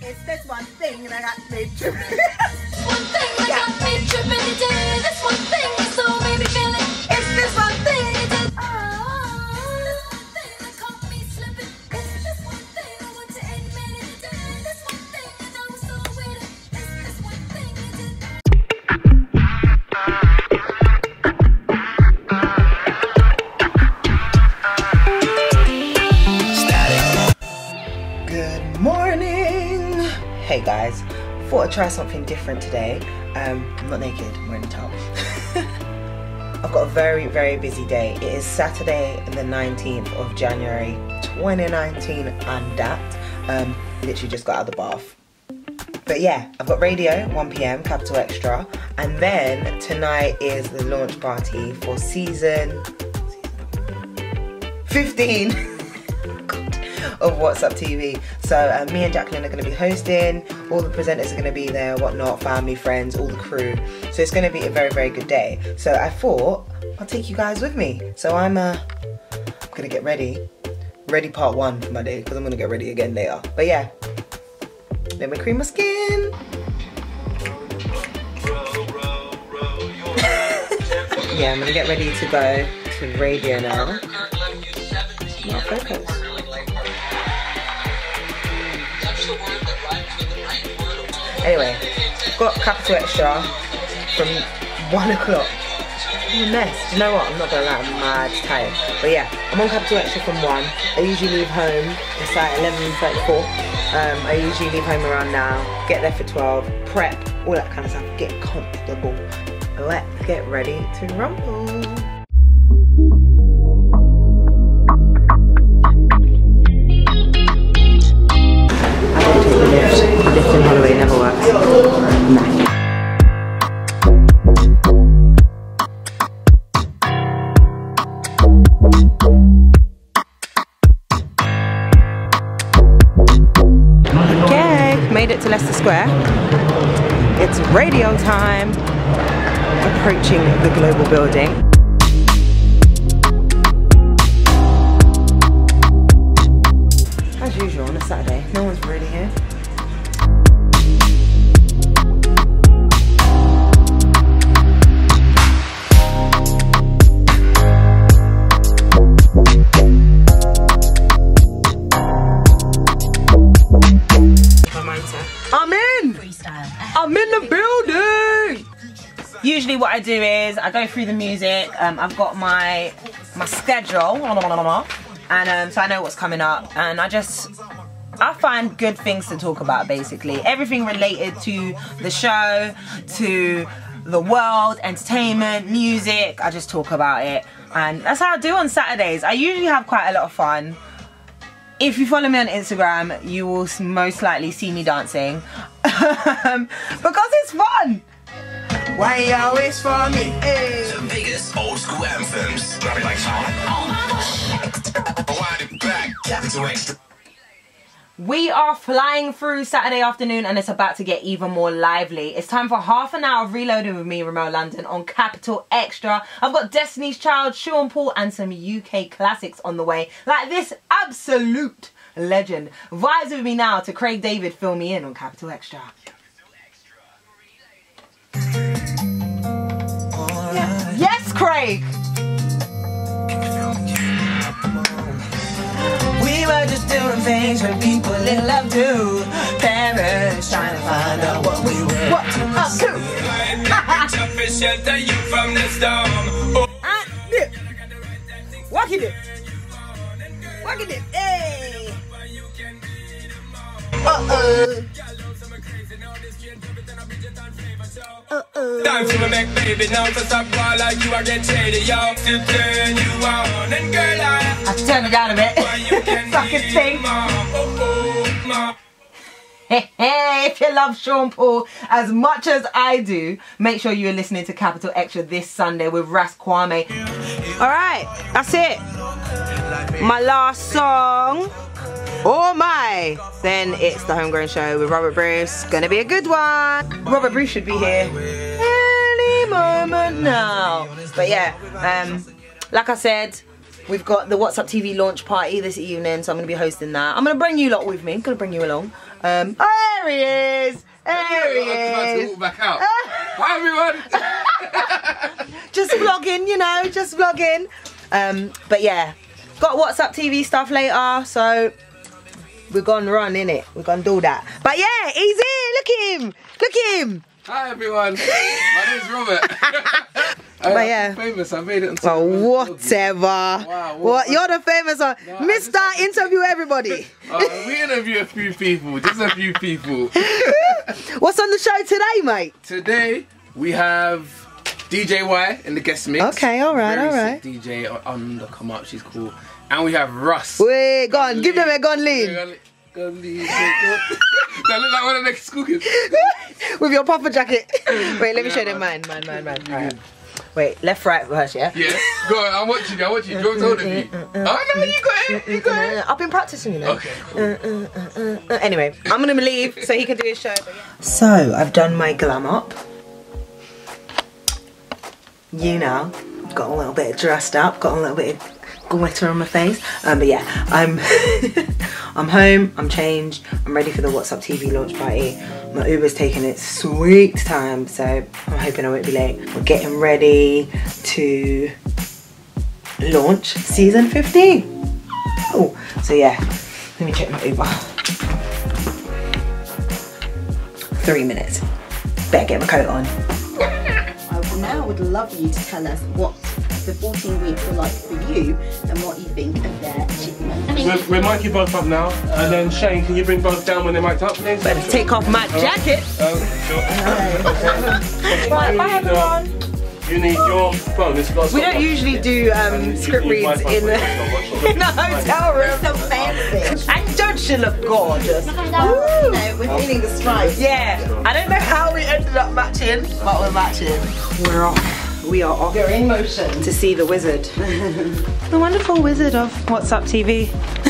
It's this one thing that got me tripping. One thing that got me tripping today. This one thing that so made me feeling. It's this one thing. That caught me slipping. It's this one thing I want to admit it today. This one thing that I was so with it. It's this one thing that Good morning. Hey guys, thought I'd try something different today. I'm not naked, I'm wearing a towel. I've got a very, very busy day. It is Saturday the 19th of January 2019 and that. Literally just got out of the bath. But yeah, I've got radio, 1 PM, Capital Xtra. And then tonight is the launch party for season 15 of What's Up TV. So me and Jacqueline are going to be hosting, all the presenters are going to be there, whatnot, family, friends, all the crew. So it's going to be a very, very good day. So I thought I'll take you guys with me. So I'm going to get ready. Ready part 1 for my day, because I'm going to get ready again later. But yeah, let me cream my skin. Yeah, I'm going to get ready to go to radio now. Not focus. Anyway, I've got Capital Xtra from 1 o'clock. I'm a mess. Do you know what? I'm not gonna lie, I'm mad tired. But yeah, I'm on Capital Xtra from 1. I usually leave home, it's like 11:34. I usually leave home around now, get there for 12, prep, all that kind of stuff, get comfortable. Let's get ready to rumble. Lifting Holloway never works. Nah. Okay, made it to Leicester Square. It's radio time. Approaching the Global building. As usual on a Saturday, no one's really here. I'm in the building! Usually what I do is I go through the music, I've got my schedule, and so I know what's coming up, and I find good things to talk about basically. Everything related to the show, to the world, entertainment, music, I just talk about it. And that's how I do on Saturdays. I usually have quite a lot of fun. If you follow me on Instagram, you will most likely see me dancing. Because it's fun! Why you always for me? Hey. The biggest old school anthems. Grab it like Capital Xtra. We are flying through Saturday afternoon and it's about to get even more lively. It's time for half an hour of reloading with me, Remel London, on Capital Xtra. I've got Destiny's Child, Sean Paul and some UK classics on the way. Like this absolute legend. Vibes with me now to Craig David, Fill Me In on Capital Xtra. Yeah. Yes, Craig! We were just doing things when people in love do. Parents trying to find out what we were. What up to? Walk it. Walk it. Hey. Time to make baby now to stop call like you are get shady, yo. To turn you on and girl I have to turn it down a bit. Fucking thing. Hey, if you love Sean Paul as much as I do, make sure you're listening to Capital Xtra this Sunday with Ras Kwame. Alright, that's it. My last song. Oh my! Then it's the Homegrown Show with Robert Bruce. Gonna be a good one. Robert Bruce should be here any moment now. But yeah, like I said, we've got the What's Up TV launch party this evening, so I'm gonna be hosting that. I'm gonna bring you lot with me. I'm gonna bring you along. There he is. There he I'm trying to is. walk back out. Hi everyone. Just vlogging, you know, just vlogging. But yeah, got WhatsApp TV stuff later, so we're gonna run in it. We're gonna do that. But yeah, he's here. Look at him. Look at him. Hi everyone. My name's Robert. But yeah, I'm famous. I made it onto oh, the whatever. Wow, What? You're the famous one. No, Mr. Interview everybody. We interview a few people, just a few people. What's on the show today, mate? Today we have DJ Y in the guest mix. Okay, alright, Very alright. sick DJ on the come up, she's cool. And we have Russ. Wait, go on, give them a gun lean. Go lean. That look like one of the school kids. With your puffer jacket. Wait, let me show them mine. Alright. Wait, left, right, reverse, yeah? Yeah. Go on, I'm watching you. Do you want to hold it for you? Oh no, you got it. You got it. I've been practicing, you know. Okay, cool. Anyway, I'm gonna leave so he can do his show. So, I've done my glam up. You know, got a little bit dressed up, got a little bit of glitter on my face. But yeah, I'm I'm home, I'm changed, I'm ready for the WhatsApp TV launch party. My Uber's taking its sweet time, so I'm hoping I won't be late. We're getting ready to launch season 15. Oh, so yeah, let me check my Uber. 3 minutes. Better get my coat on. I now would love you to tell us what the 14 weeks are like for you and what you think of their achievement. We're miking both up now, and then Shane, can you bring both down when they're mic'd up, please? Better take off my jacket. Sure. Right, bye everyone. You need your phone. It's got We don't usually do script reads in the hotel room. So fancy. And don't she look gorgeous? No, we're feeling the stripes. Yeah, I don't know how we ended up matching, but we're matching. We're off. We are off. We're in motion. To see the wizard. The wonderful wizard of WhatsApp TV.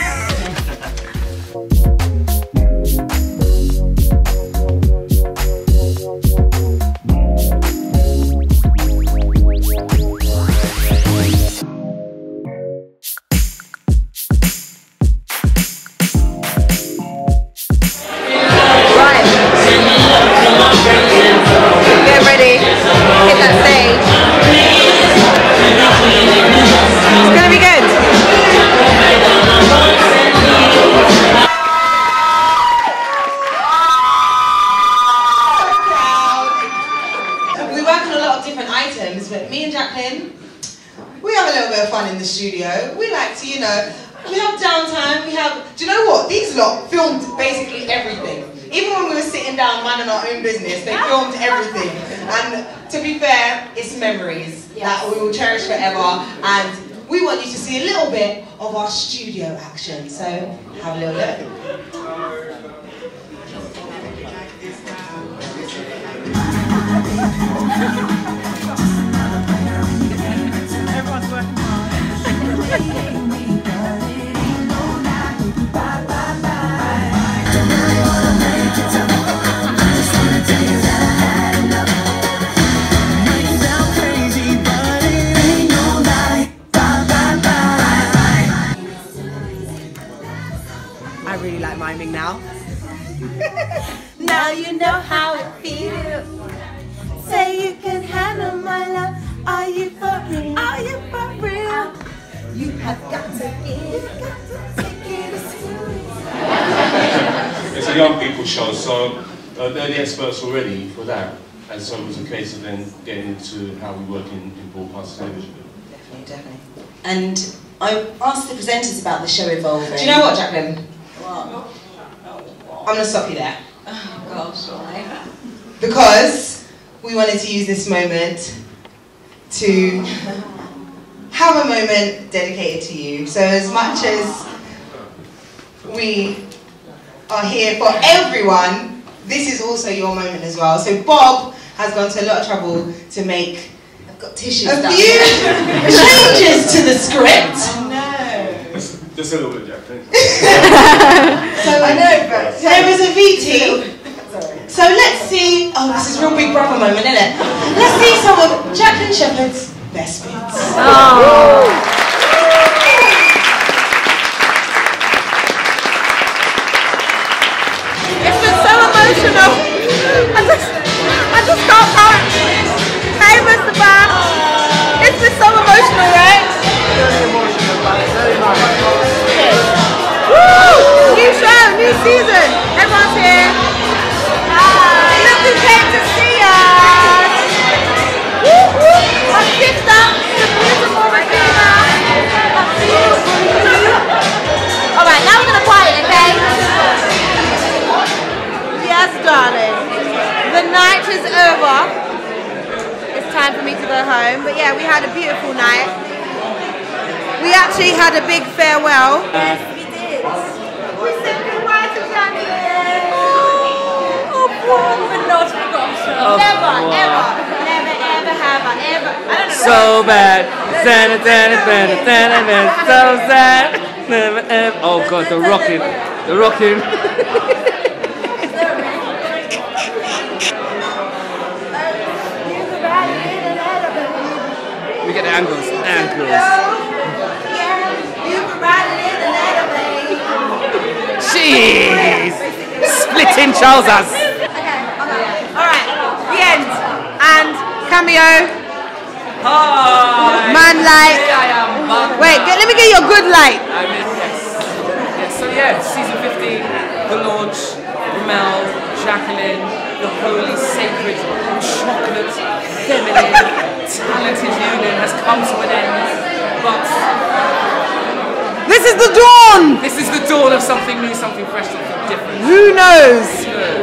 Get ready. Hit that stage. It's gonna be good. We work on a lot of different items, but me and Jacqueline, we have a little bit of fun in the studio. We like to, you know, we have downtime, do you know what? These lot filmed basically everything. Even when we were sitting down minding our own business, they filmed everything. And to be fair, it's memories that we will cherish forever. And we want you to see a little bit of our studio action. So have a little look. Everyone's working hard. I really like miming now. Now you know how it feels. Say you can handle my love. Are you for real? Are you for real? You have got to take it as serious. It's a young people show, so they're the experts already for that. And so it was a case of then getting into how we work in broadcast television. Definitely. And I asked the presenters about the show evolving. Do you know what, Jacqueline? What? I'm going to stop you there. Oh gosh, why? Because we wanted to use this moment to have a moment dedicated to you. So as much as we are here for everyone, this is also your moment as well. So Bob has gone to a lot of trouble to make I've got tissues. a few changes to the script. Oh no. Just a little bit, Jack. So I know, but there is a VT. So let's see. Oh, this is real Big Brother moment, isn't it? Let's see some of Jacqueline Shepherd's best bits. Oh. It's been so emotional. emotional. I just can't count. Hey, Mr. Bam. It's been so emotional, right? Very emotional, but very nice. Woo! New show, new season. Everyone's here. Hi. Look who came to see us. Woo woo. My sister, the beautiful Regina. Alright, now we're gonna quiet, okay? Yes, darling. The night is over. It's time for me to go home. But yeah, we had a beautiful night. We actually had a big farewell. Yes, we did. We said goodbye to January. Oh, but not forgotten. Never, ever have I ever. I don't know. So bad. So sad. Never ever. Oh god, the rocking. The rocking. We get the angles. Jeez! Splitting trousers! Alright, the end. And cameo. Hi! Man light. Here I am, man. Wait, let me get your good light. Yes. So yeah, season 15, the launch, Remel, Jacqueline, the holy, sacred, chocolate, feminine, talented union has come to an end. But this is the dawn! this is the dawn of something new, something fresh, something different. Who knows? Who knows?